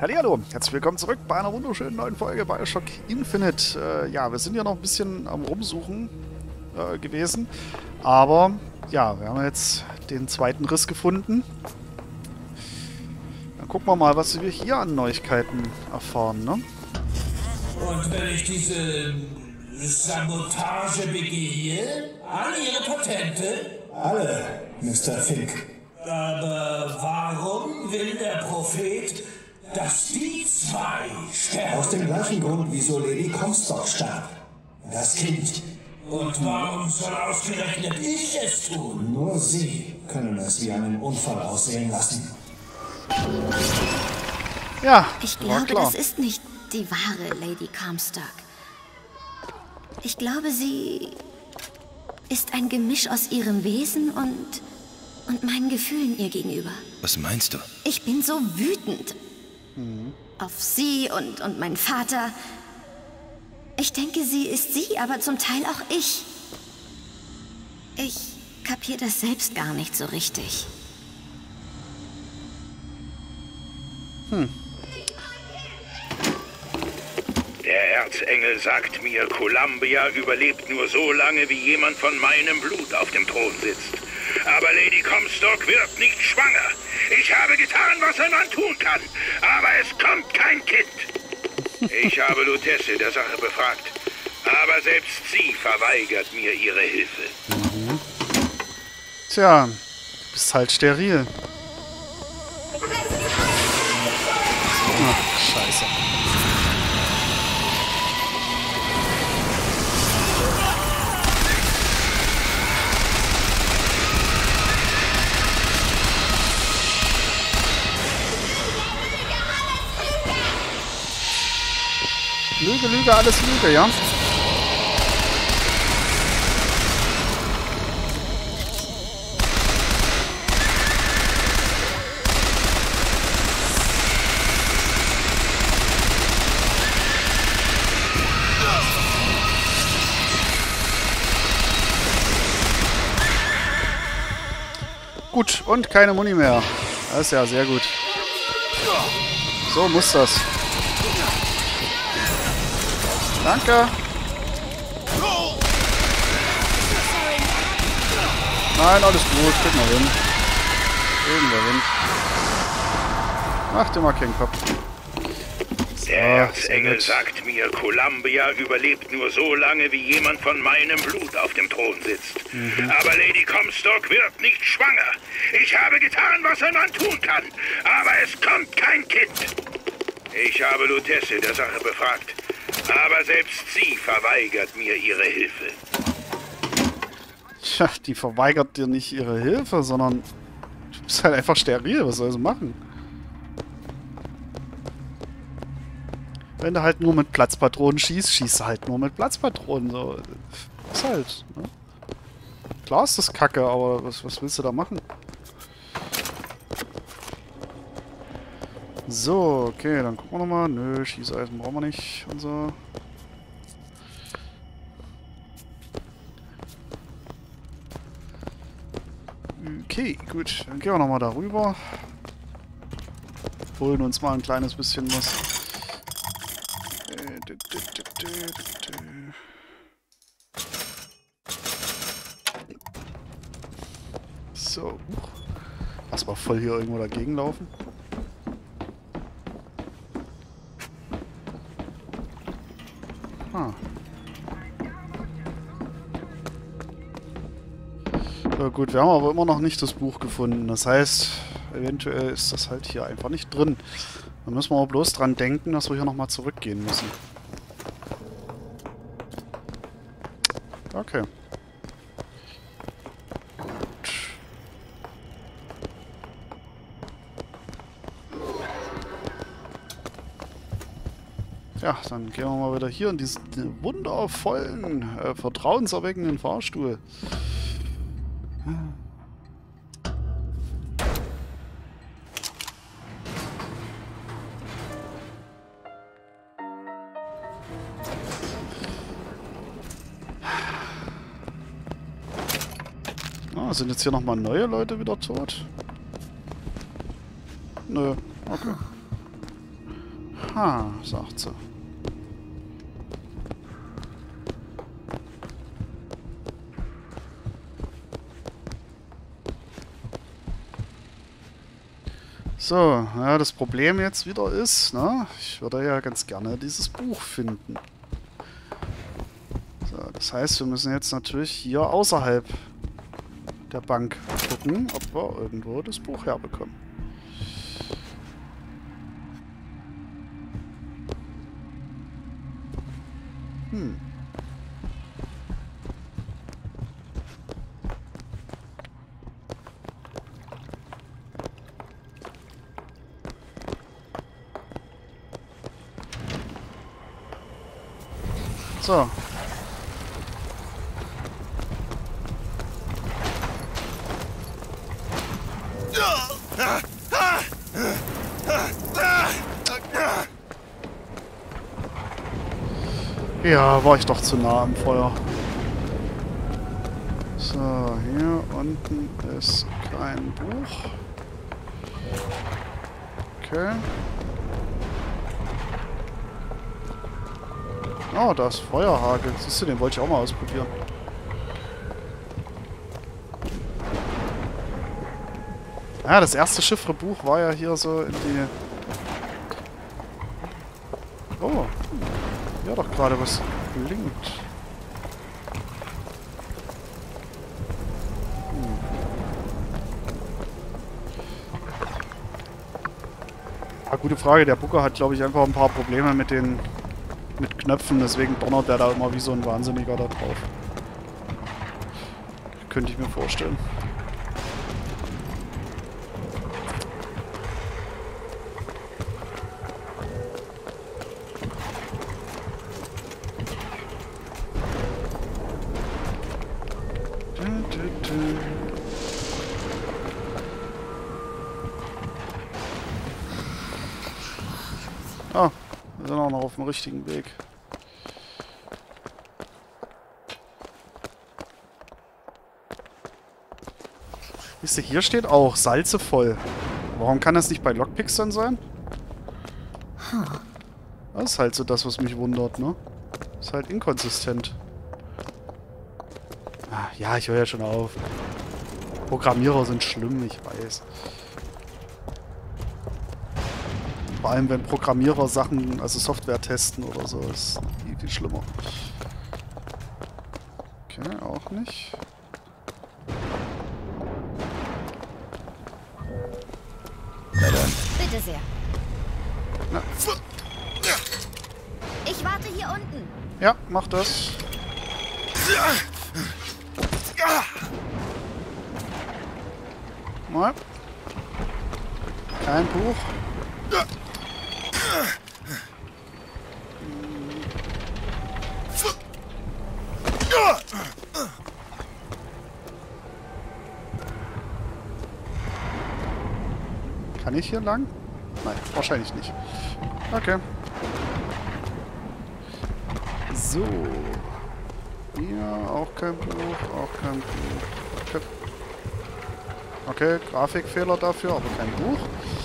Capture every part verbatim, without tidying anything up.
Hallihallo, herzlich willkommen zurück bei einer wunderschönen neuen Folge Bioshock Infinite. Äh, ja, wir sind ja noch ein bisschen am Rumsuchen äh, gewesen, aber ja, wir haben jetzt den zweiten Riss gefunden. Dann gucken wir mal, was wir hier an Neuigkeiten erfahren, ne? Und wenn ich diese Sabotage begehe, alle Ihre Patente? Alle, Mister Fink. Aber warum will der Prophet, dass die zwei sterben? Aus dem gleichen Grund, wieso Lady Comstock starb. Das Kind. Und warum soll ausgerechnet ich es tun? Nur Sie können es wie einen Unfall aussehen lassen. Ja, Ich war glaube, klar. das ist nicht die wahre Lady Comstock. Ich glaube, sie ist ein Gemisch aus ihrem Wesen und, und meinen Gefühlen ihr gegenüber. Was meinst du? Ich bin so wütend. Auf sie und, und meinen Vater. Ich denke, sie ist sie, aber zum Teil auch ich. Ich kapiere das selbst gar nicht so richtig. Der Erzengel sagt mir, Columbia überlebt nur so lange, wie jemand von meinem Blut auf dem Thron sitzt. Aber Lady Comstock wird nicht schwanger. Ich habe getan, was ein Mann tun kann, aber es kommt kein Kind. Ich habe Lutece der Sache befragt, aber selbst sie verweigert mir ihre Hilfe. Tja, du bist halt steril. Ach, scheiße. Lüge, Lüge, alles Lüge, ja? Gut, und keine Muni mehr. Das ist ja sehr gut. So muss das. Danke. Nein, alles gut. Kriegen wir hin. Kriegen wir hin. Mach dir mal keinen Kopf. Der So, sehr Erzengel gut. sagt mir, Columbia überlebt nur so lange, wie jemand von meinem Blut auf dem Thron sitzt. Aber Lady Comstock wird nicht schwanger. Ich habe getan, was ein Mann tun kann, aber es kommt kein Kind. Ich habe Lutece der Sache befragt, aber selbst sie verweigert mir ihre Hilfe. Tja, die verweigert dir nicht ihre Hilfe, sondern du bist halt einfach steril. Was soll sie machen? Wenn du halt nur mit Platzpatronen schießt, schießt du halt nur mit Platzpatronen. So. Ist halt, ne? Klar ist das Kacke, aber was, was willst du da machen? So, okay, dann gucken wir nochmal. Nö, Schießeisen brauchen wir nicht und so. Okay, gut. Dann gehen wir nochmal darüber. Holen uns mal ein kleines bisschen was. So. Lass mal voll hier irgendwo dagegen laufen. Ah. Ja, gut, wir haben aber immer noch nicht das Buch gefunden. Das heißt, eventuell ist das halt hier einfach nicht drin. Dann müssen wir aber bloß dran denken, dass wir hier nochmal zurückgehen müssen. Okay. Gut. Ja, dann gehen wir mal wieder hier in diesen wundervollen, äh, vertrauenserweckenden Fahrstuhl. Ah, sind jetzt hier nochmal neue Leute wieder tot? Nö, okay. Aha, sagt sie. So, ja, das Problem jetzt wieder ist, ne, ich würde ja ganz gerne dieses Buch finden. So, das heißt, wir müssen jetzt natürlich hier außerhalb der Bank gucken, ob wir irgendwo das Buch herbekommen. Hm. So. Ja, war ich doch zu nah am Feuer. So, hier unten ist kein Buch. Okay. Oh, da ist Feuerhagel. Siehst du, den wollte ich auch mal ausprobieren. Ja, das erste Chiffre-Buch war ja hier so in die... Oh, ja doch gerade was blinkt. Hm. Ah, gute Frage. Der Booker hat, glaube ich, einfach ein paar Probleme mit den... mit Knöpfen, deswegen donnert der da immer wie so ein Wahnsinniger da drauf. Könnte ich mir vorstellen. Ah, wir sind auch noch auf dem richtigen Weg. Wisst ihr, hier steht auch Salze voll. Warum kann das nicht bei Lockpicks dann sein? Das ist halt so das, was mich wundert, ne? Ist halt inkonsistent. Ah, ja, ich höre ja schon auf. Programmierer sind schlimm, ich weiß. Vor allem, wenn Programmierer Sachen, also Software testen oder so, ist viel, viel schlimmer. Okay, auch nicht. Bitte sehr. Na. Ich warte hier unten. Ja, mach das. Mal. Kein Buch. Kann ich hier lang? Nein, wahrscheinlich nicht. Okay. So. Hier auch kein Buch, auch kein Buch. Okay. Okay, Grafikfehler dafür, aber kein Buch.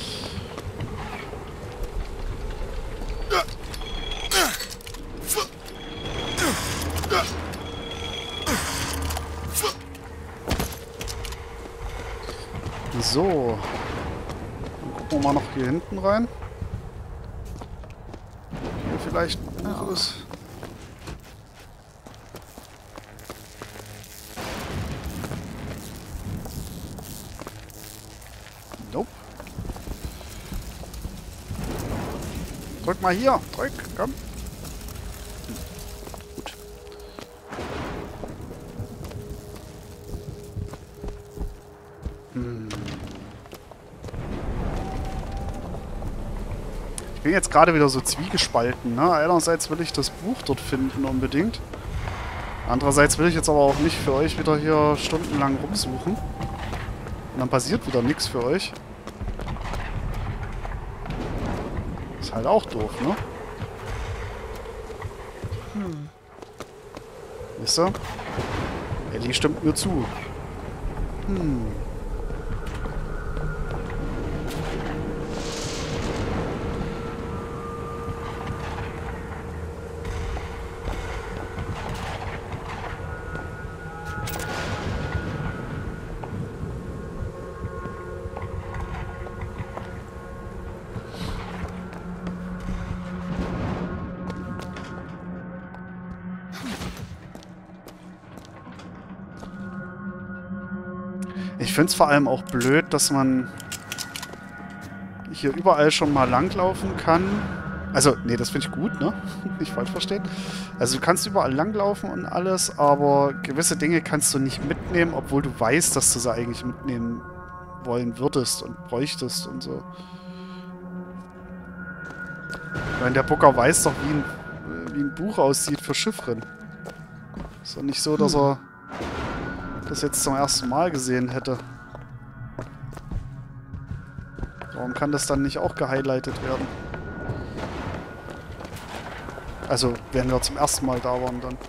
So. Dann gucken wir mal noch hier hinten rein. Hier vielleicht ein Buch ist. Nope. Drück mal hier. Drück. Komm. Gut. Hm. Ich bin jetzt gerade wieder so zwiegespalten. Ne? Einerseits will ich das Buch dort finden unbedingt. Andererseits will ich jetzt aber auch nicht für euch wieder hier stundenlang rumsuchen. Und dann passiert wieder nichts für euch. Ist halt auch doof, ne? Hm. Wisst ihr? Ellie stimmt mir zu. Hm. finde es vor allem auch blöd, dass man hier überall schon mal langlaufen kann. Also, nee, das finde ich gut, ne? Nicht falsch verstehen. Also du kannst überall langlaufen und alles, aber gewisse Dinge kannst du nicht mitnehmen, obwohl du weißt, dass du sie eigentlich mitnehmen wollen würdest und bräuchtest und so. Weil der Booker weiß doch, wie ein, wie ein Buch aussieht für Chiffren. Ist doch nicht so, dass er das jetzt zum ersten Mal gesehen hätte. Warum kann das dann nicht auch gehighlightet werden? Also, wenn wir zum ersten Mal da waren, dann.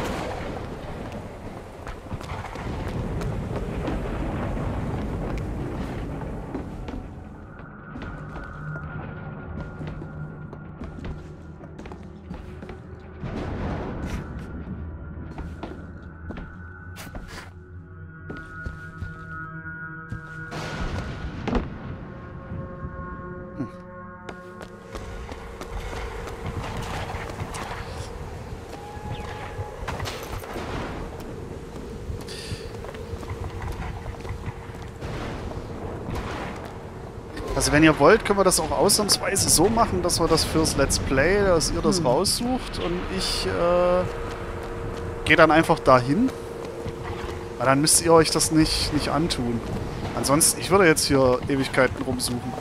Also wenn ihr wollt, können wir das auch ausnahmsweise so machen, dass wir das fürs Let's Play, dass ihr das hm. raussucht und ich äh, gehe dann einfach dahin. Weil dann müsst ihr euch das nicht, nicht antun. Ansonsten, ich würde jetzt hier Ewigkeiten rumsuchen.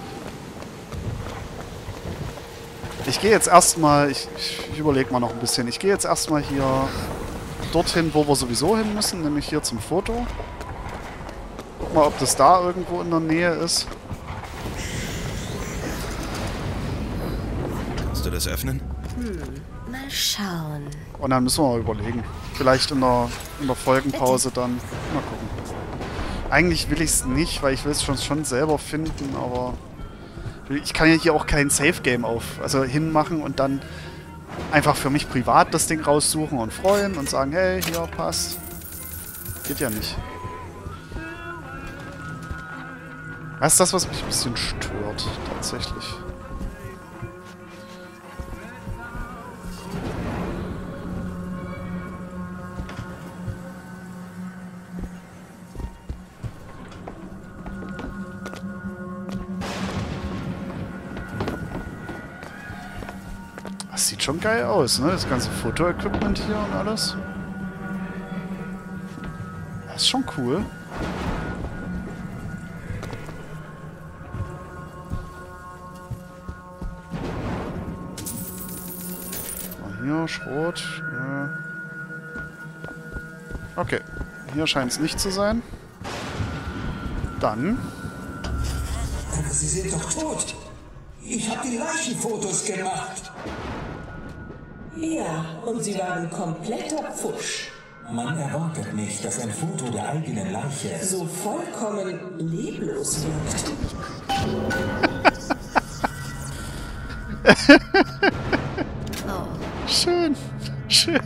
Ich gehe jetzt erstmal, ich, ich überlege mal noch ein bisschen, ich gehe jetzt erstmal hier dorthin, wo wir sowieso hin müssen, nämlich hier zum Foto. Guck mal, ob das da irgendwo in der Nähe ist. Du das öffnen? Hm, mal schauen. Und dann müssen wir mal überlegen. Vielleicht in der, in der Folgenpause dann. Mal gucken. Eigentlich will ich es nicht, weil ich will es schon, schon selber finden, aber ich kann ja hier auch kein Safe-Game auf. Also hinmachen und dann einfach für mich privat das Ding raussuchen und freuen und sagen, hey, hier, passt. Geht ja nicht. Das ist das, was mich ein bisschen stört, tatsächlich. Das sieht schon geil aus, ne? Das ganze Foto-Equipment hier und alles. Das ist schon cool. Hier, Schrot. Ja. Okay. Hier scheint es nicht zu sein. Dann. Aber Sie sind doch tot. Ich habe die Leichenfotos gemacht. Ja, und sie waren kompletter Pfusch. Man erwartet nicht, dass ein Foto der eigenen Leiche so vollkommen leblos wirkt. Schön, schön.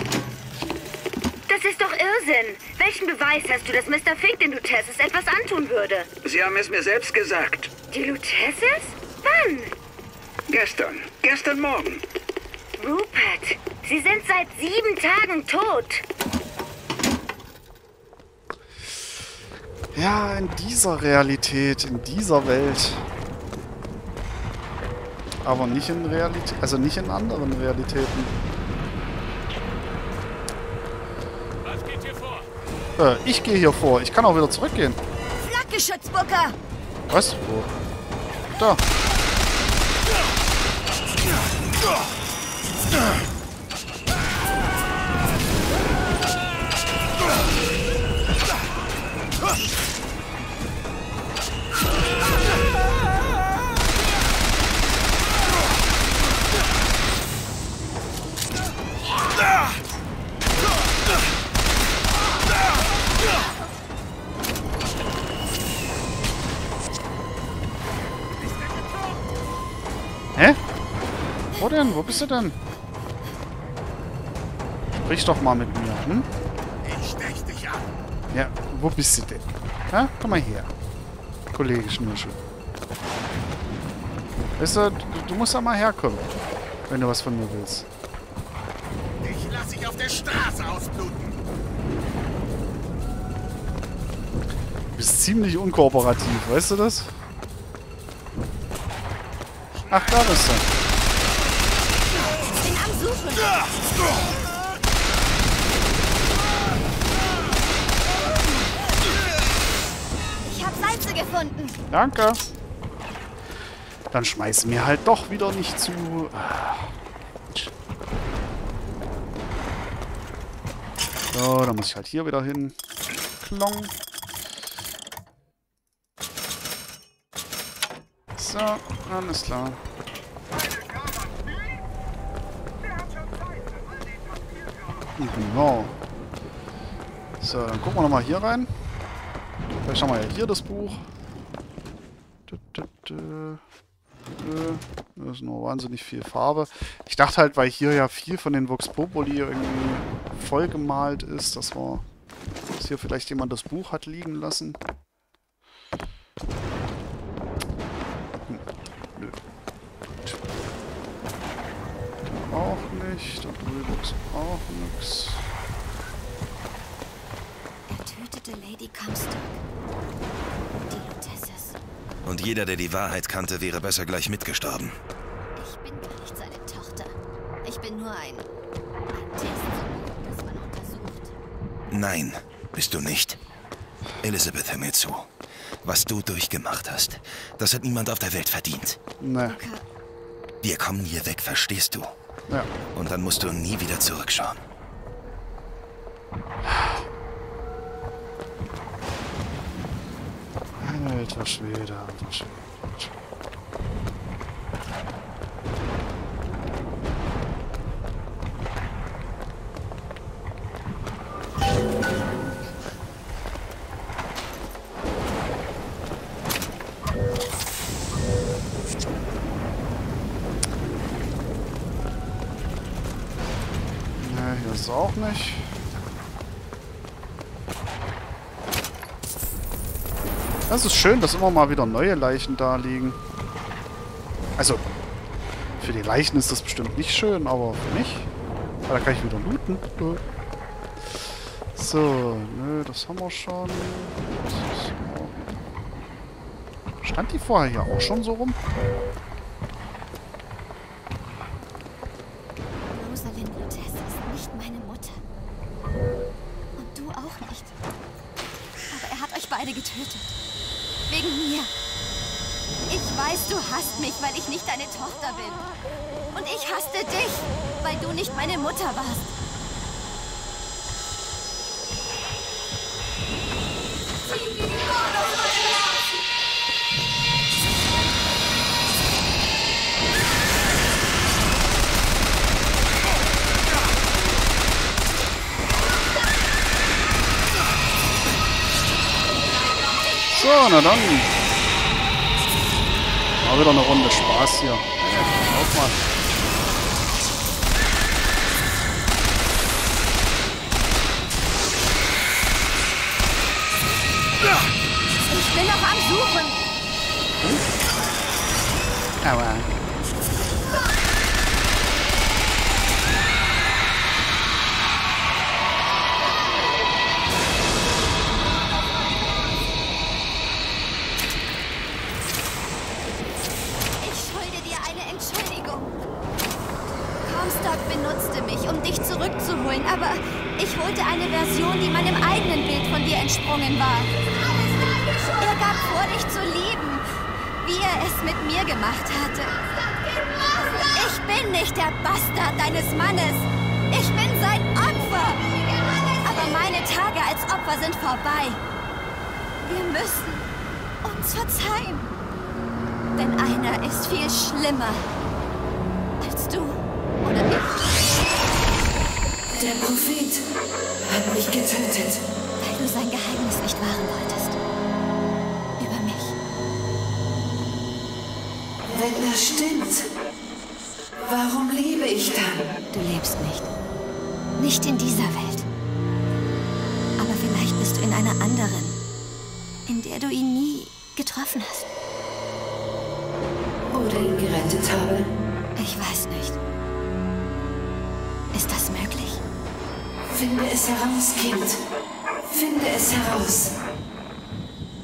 Das ist doch Irrsinn. Welchen Beweis hast du, dass Mister Fink den Luteces etwas antun würde? Sie haben es mir selbst gesagt. Die Luteces? Wann? Gestern. Gestern Morgen. Rupert, Sie sind seit sieben Tagen tot. Ja, in dieser Realität, in dieser Welt. Aber nicht in Realität, also nicht in anderen Realitäten. Was geht hier vor? Äh, ich gehe hier vor. Ich kann auch wieder zurückgehen. Flakgeschütz, Booker! Was? Wo? Da. Hä? Wo denn? Wo bist du denn? Sprich doch mal mit mir, hm? Ich stech dich an. Ja, wo bist du denn? Hä? Komm mal her. Kollege Schnürschuh. Weißt du, du, du musst da mal herkommen, wenn du was von mir willst. Ich lass dich auf der Straße ausbluten. bist ziemlich unkooperativ, weißt du das? Ach, da bist du. Ich bin am Suchen. Ich habe Salze gefunden. Danke. Dann schmeiß mir halt doch wieder nicht zu. So, dann muss ich halt hier wieder hin. Klong. So, alles klar. Genau. So, dann gucken wir nochmal hier rein. Vielleicht haben wir ja hier das Buch. Da ist nur wahnsinnig viel Farbe. Ich dachte halt, weil hier ja viel von den Vox Populi irgendwie vollgemalt ist, dass wir dass hier vielleicht jemand das Buch hat liegen lassen. Hm. Nö. Gut. Auch nicht. Da drüben ist auch nichts. Er tötete Lady Comstock. Die Luteces. Und jeder, der die Wahrheit kannte, wäre besser gleich mitgestorben. Ich bin gar nicht seine Tochter. Ich bin nur ein, ein Testsubjekt, das man untersucht. Nein, bist du nicht. Elizabeth, hör mir zu. Was du durchgemacht hast, das hat niemand auf der Welt verdient. Ne. Wir kommen hier weg, verstehst du? Ja. Und dann musst du nie wieder zurückschauen. Alter Schwede, alter Schwede. Ja, hier ist es auch nicht. Das ist schön, dass immer mal wieder neue Leichen da liegen. Also, für die Leichen ist das bestimmt nicht schön, aber für mich. Weil da kann ich wieder looten. So, nö, das haben wir schon. Das ist auch... Stand die vorher hier auch schon so rum? Rosalind Lutece ist nicht meine Mutter. Und du auch nicht. Aber er hat euch beide getötet. Wegen mir. Ich weiß, du hasst mich, weil ich nicht deine Tochter bin. Und ich hasste dich, weil du nicht meine Mutter warst. So, na dann. Mal wieder eine Runde Spaß hier. Auf mal. Ich bin noch am Suchen. Hm? Aua. Benutzte mich, um dich zurückzuholen, aber ich holte eine Version, die meinem eigenen Bild von dir entsprungen war. Er gab vor, dich zu lieben, wie er es mit mir gemacht hatte. Ich bin nicht der Bastard deines Mannes. Ich bin sein Opfer. Aber meine Tage als Opfer sind vorbei. Wir müssen uns verzeihen. Denn einer ist viel schlimmer als du. Oder ich. Der Prophet hat mich getötet. Weil du sein Geheimnis nicht wahren wolltest. Über mich. Wenn das stimmt, warum lebe ich dann? Du lebst nicht. Nicht in dieser Welt. Aber vielleicht bist du in einer anderen, in der du ihn nie getroffen hast. Oder ihn gerettet habe. Ich weiß nicht. Ist das möglich? Finde es heraus, Kind. Finde es heraus.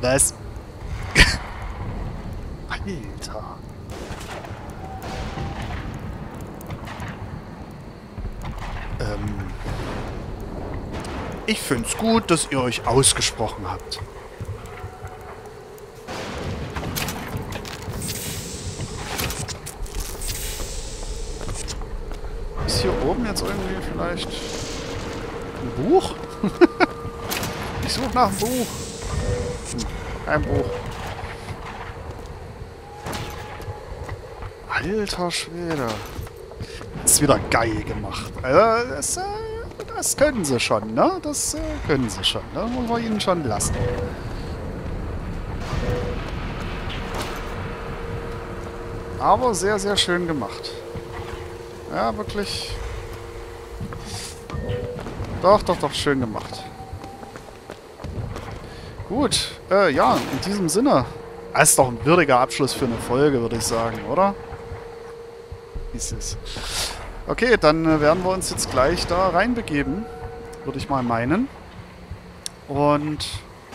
Was? Alter. Ähm. Ich find's gut, dass ihr euch ausgesprochen habt. Ist hier oben jetzt irgendwie vielleicht ein Buch? Ich suche nach einem Buch. Hm, kein Buch. Alter Schwede. Das ist wieder geil gemacht. Also, das, äh, das können sie schon, ne? Das äh, können sie schon. Das muss man ihnen schon lassen. Aber sehr, sehr schön gemacht. Ja, wirklich. Doch, doch, doch, schön gemacht. Gut, äh, ja, in diesem Sinne. Das ist doch ein würdiger Abschluss für eine Folge, würde ich sagen, oder? Ist es. Okay, dann äh, werden wir uns jetzt gleich da reinbegeben. Würde ich mal meinen. Und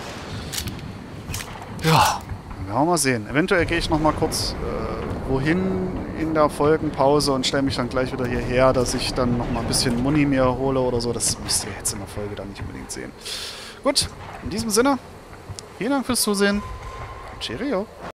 ja, dann werden wir mal sehen. Eventuell gehe ich noch mal kurz äh, wohin in der Folgenpause und stelle mich dann gleich wieder hierher, dass ich dann noch mal ein bisschen Muni mir hole oder so. Das müsst ihr jetzt in der Folge dann nicht unbedingt sehen. Gut, in diesem Sinne, vielen Dank fürs Zusehen. Cheerio.